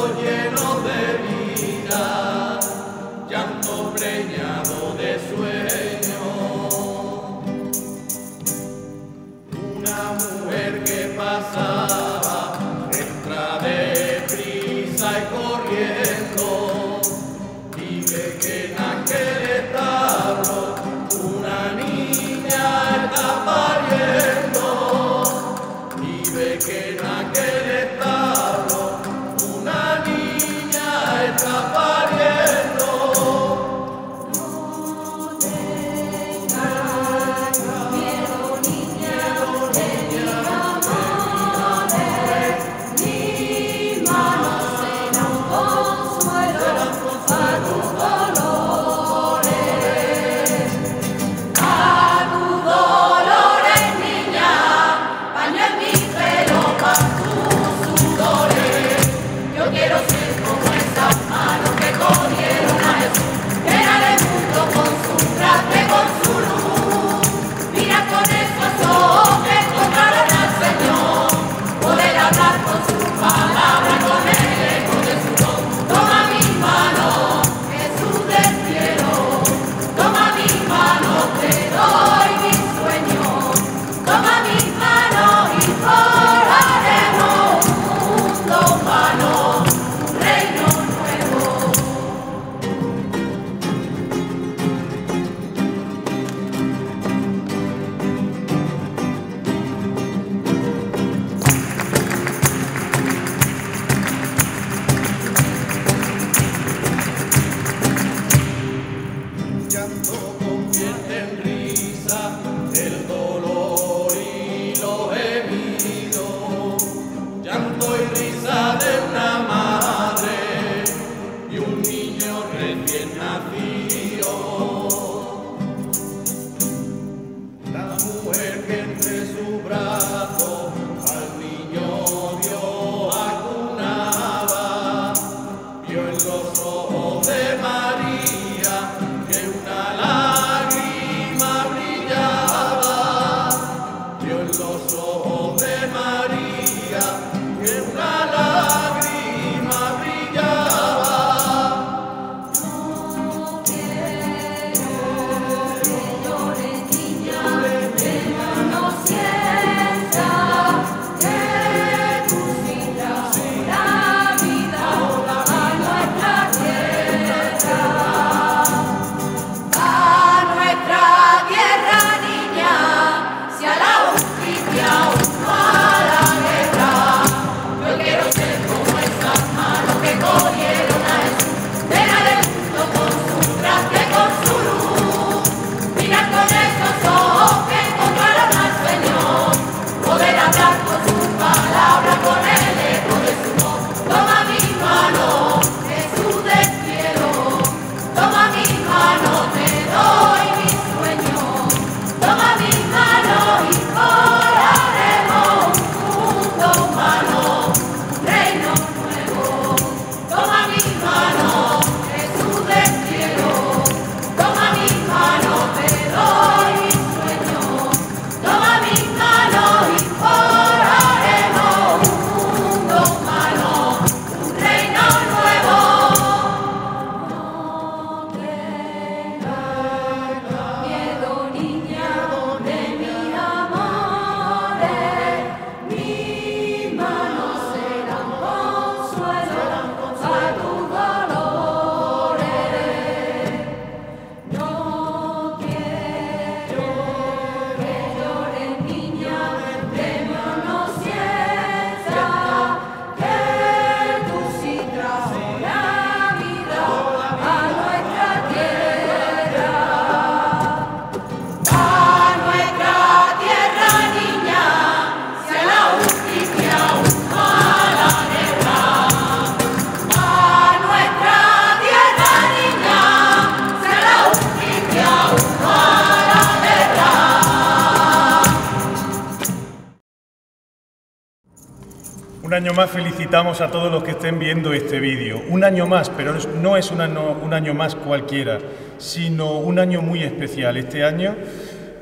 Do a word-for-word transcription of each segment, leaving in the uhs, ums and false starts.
Un año más felicitamos a todos los que estén viendo este vídeo. Un año más, pero no es un año, un año más cualquiera, sino un año muy especial. Este año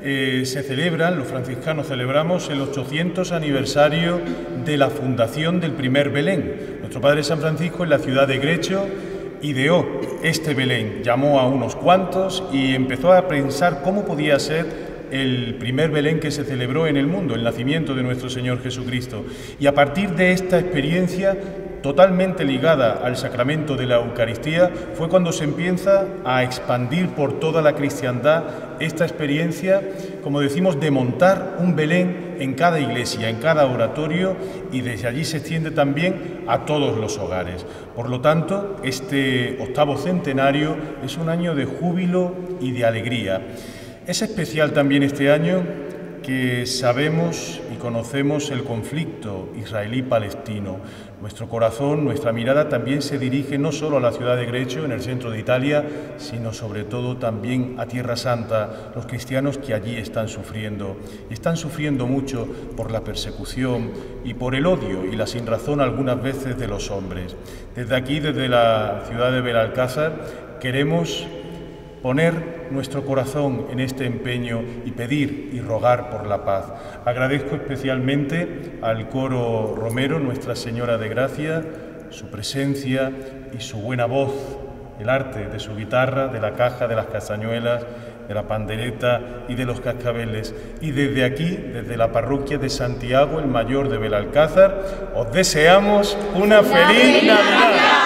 eh, se celebran, los franciscanos celebramos el ochocientos aniversario de la fundación del primer Belén. Nuestro Padre San Francisco, en la ciudad de Grecho, ideó este Belén, llamó a unos cuantos y empezó a pensar cómo podía ser el primer Belén que se celebró en el mundo, el nacimiento de nuestro Señor Jesucristo. Y a partir de esta experiencia, totalmente ligada al sacramento de la Eucaristía, fue cuando se empieza a expandir por toda la cristiandad esta experiencia, como decimos, de montar un Belén en cada iglesia, en cada oratorio, y desde allí se extiende también a todos los hogares. Por lo tanto, este octavo centenario es un año de júbilo y de alegría. Es especial también este año que sabemos y conocemos el conflicto israelí-palestino. Nuestro corazón, nuestra mirada también se dirige no solo a la ciudad de Grecho, en el centro de Italia, sino sobre todo también a Tierra Santa, los cristianos que allí están sufriendo. Y están sufriendo mucho por la persecución y por el odio y la sinrazón algunas veces de los hombres. Desde aquí, desde la ciudad de Belalcázar, queremos poner nuestro corazón en este empeño y pedir y rogar por la paz. Agradezco especialmente al coro Romero, Nuestra Señora de Gracia, su presencia y su buena voz, el arte de su guitarra, de la caja, de las castañuelas, de la pandereta y de los cascabeles. Y desde aquí, desde la parroquia de Santiago, el Mayor de Belalcázar, os deseamos una feliz Navidad.